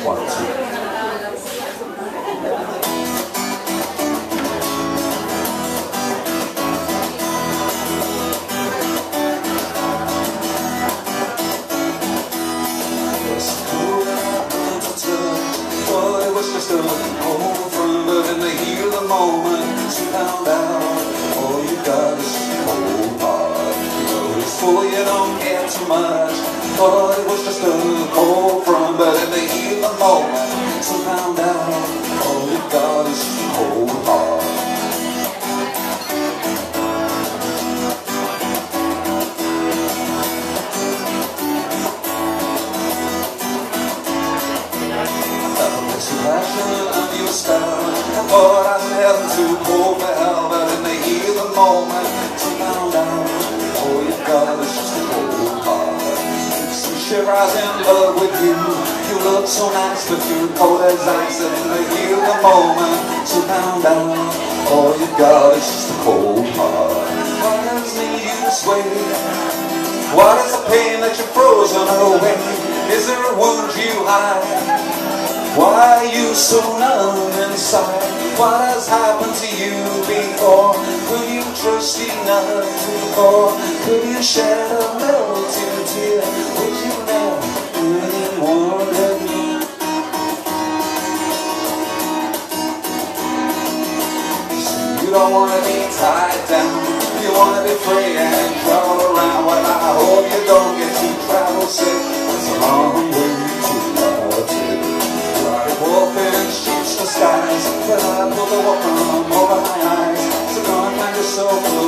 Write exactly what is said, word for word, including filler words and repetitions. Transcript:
One, two. Just a home from, but in the heat of the moment, she found out all you got is a cold heart. You know it's full, you don't care too much. Thought it was just a cold front, but in the heat of the moment, she found out all you got is a cold heart. I knew a star. I thought I was heading too cold for hell, but in the heat of the moment, she found out all you got is just a cold heart. See, Shearer's in love with you. You look so nice, but you're cold as ice. And in the heat of the moment, she found out all you got is just a cold heart. What does make you sway? What is the pain that you're frozen away? Is there a wound you hide? Why are you so numb inside? What has happened to you before? Could you trust enough to fall? Could you shed a melting tear? Would you never really want me? You don't want to be tied down. You want to be free and travel around. Well, I hope you don't get too travel sick. It's a long way to love you. Wolf in sheep's disguise, but I pulled the wolf from over my eyes. So go and find yourself